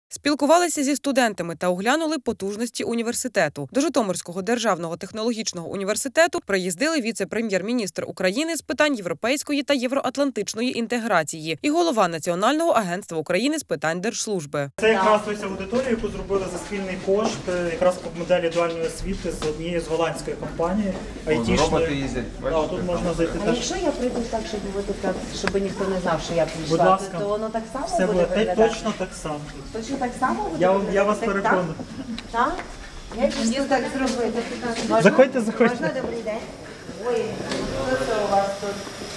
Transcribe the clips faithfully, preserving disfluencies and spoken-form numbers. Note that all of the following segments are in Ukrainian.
Спілкувалися зі студентами та оглянули потужності університету. До Житомирського державного технологічного університету приїздили віце-прем'єр-міністр України з питань європейської та євроатлантичної інтеграції і голова Національного агентства України з питань держслужби. Це якраз ось аудиторія, яку зробили за спільний кошт, якраз по моделі дуальної освіти з однієї з голландської компанії. Роботи їздять. Да, тут можна зайти А теж. якщо я прийду так, щоб бути так, щоб ніхто не знав, що я прийшла, Будь ласка. то воно так само Все буде буде виглядати? точно так само. Точно так само буде Я, виглядати? я вас Так, переконую. Так? Як же ж так зробити? Можна? Заходьте, заходьте. Можна, добрий день? Ой, що це у вас тут?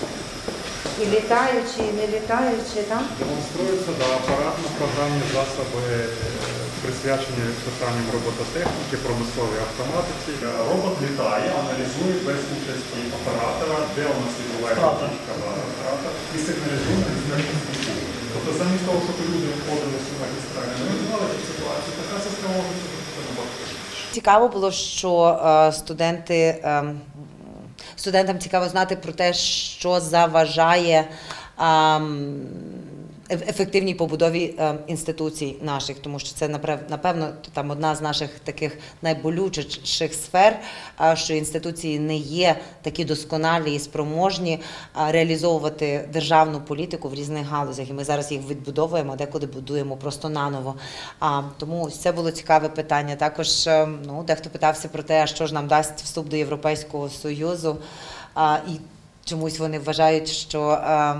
І літаючі, і не літаючі, так? Демонструються да, апаратно-програмні засоби, присвячені питанням робототехніки, промисловій автоматиці. Робот літає, аналізує без участі оператора, де у нас відбувається точка оператора, і сигналізує на різних спосіб. Тобто замість того, щоб люди входили в магістральні, ми відбували цю ситуацію, така система може бути. Цікаво було, що е, студенти, е, студентам цікаво знати про те, що заважає е, ефективній побудові е, інституцій наших, тому що це, напевно, там одна з наших таких найболючіших сфер, е, що інституції не є такі досконалі і спроможні е, реалізовувати державну політику в різних галузях. І ми зараз їх відбудовуємо, декуди будуємо просто наново. А, тому ось це було цікаве питання. Також е, ну, дехто питався про те, що ж нам дасть вступ до Європейського Союзу. А, і чомусь вони вважають, що,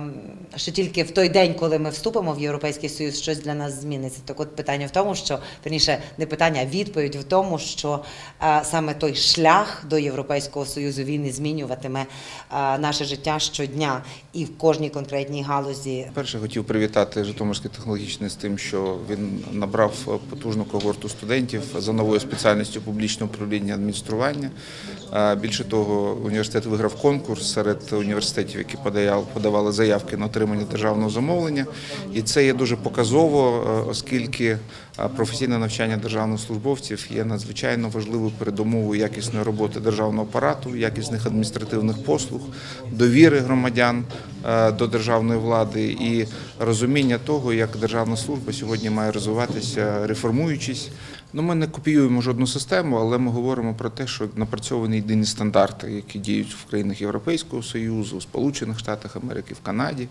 що тільки в той день, коли ми вступимо в Європейський Союз, щось для нас зміниться. Так от питання в тому, що, верніше, не питання, а відповідь в тому, що саме той шлях до Європейського Союзу, він і змінюватиме наше життя щодня і в кожній конкретній галузі. Перше, хотів привітати Житомирський технологічний з тим, що він набрав потужну когорту студентів за новою спеціальністю публічне управління адміністрування. Більше того, університет виграв конкурс серед університетів, які подавали заявки на отримання державного замовлення. І це є дуже показово, оскільки професійне навчання державних службовців є надзвичайно важливою передумовою якісної роботи державного апарату, якісних адміністративних послуг, довіри громадян до державної влади і розуміння того, як державна служба сьогодні має розвиватися, реформуючись. Ну, ми не копіюємо жодну систему, але ми говоримо про те, що напрацьовані єдині стандарти, які діють в країнах Європейського Союзу, у Сполучених Штатах Америки, в Канаді.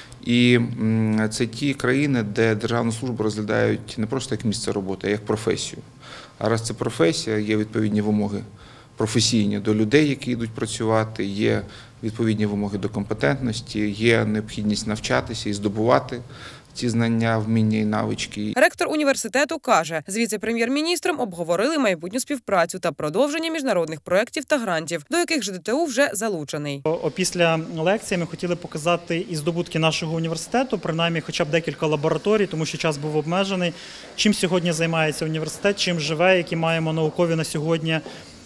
І це ті країни, де державну службу розглядають не просто як місце роботи, а як професію. А раз це професія, є відповідні вимоги професійні до людей, які йдуть працювати, є відповідні вимоги до компетентності, є необхідність навчатися і здобувати ці знання, вміння і навички. Ректор університету каже, з віце-прем'єр-міністром обговорили майбутню співпрацю та продовження міжнародних проєктів та грантів, до яких ЖДТУ вже залучений. Після лекції ми хотіли показати і здобутки нашого університету, принаймні хоча б декілька лабораторій, тому що час був обмежений. Чим сьогодні займається університет, чим живе, які маємо наукові на сьогодні,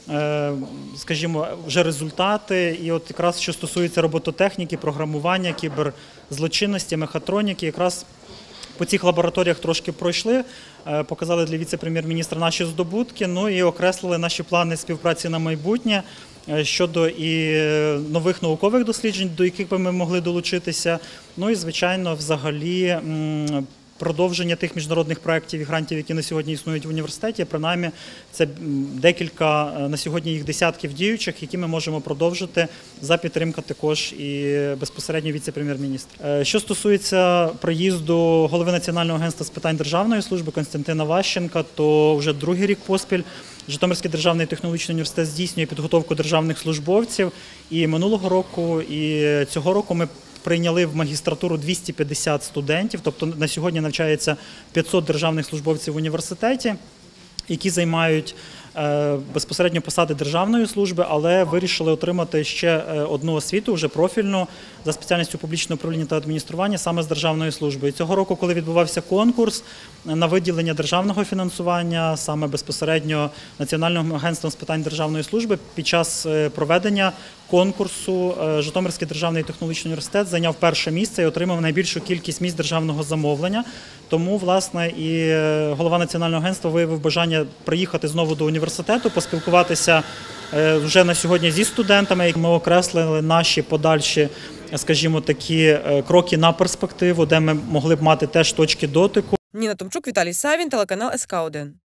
скажімо, вже результати. І от якраз що стосується робототехніки, програмування, кіберзлочинності, мехатроніки, якраз по цих лабораторіях трошки пройшли, показали для віце-прем'єр-міністра наші здобутки, ну і окреслили наші плани співпраці на майбутнє щодо і нових наукових досліджень, до яких би ми могли долучитися, ну і, звичайно, взагалі продовження тих міжнародних проєктів і грантів, які на сьогодні існують в університеті, принаймні це декілька, на сьогодні їх десятків діючих, які ми можемо продовжити за підтримки також і безпосередньо віце-прем'єр-міністра. Що стосується приїзду голови Національного агентства з питань державної служби Костянтина Ващенка, то вже другий рік поспіль Житомирський державний технологічний університет здійснює підготовку державних службовців. І минулого року, і цього року ми прийняли в магістратуру двісті п'ятдесят студентів, тобто на сьогодні навчається п'ятсот державних службовців в університеті, які займають безпосередньо посади державної служби, але вирішили отримати ще одну освіту, вже профільну, за спеціальністю публічне управління та адміністрування саме з державної служби. І цього року, коли відбувався конкурс на виділення державного фінансування, саме безпосередньо Національним агентством з питань державної служби, під час проведення конкурсу Житомирський державний технологічний університет зайняв перше місце і отримав найбільшу кількість місць державного замовлення. Тому, власне, і голова Національного агентства виявив бажання приїхати знову до університету, поспілкуватися вже на сьогодні зі студентами. Ми окреслили наші подальші, скажімо, такі кроки на перспективу, де ми могли б мати теж точки дотику. Ніна Томчук, Віталій Савін, телеканал ес ка один.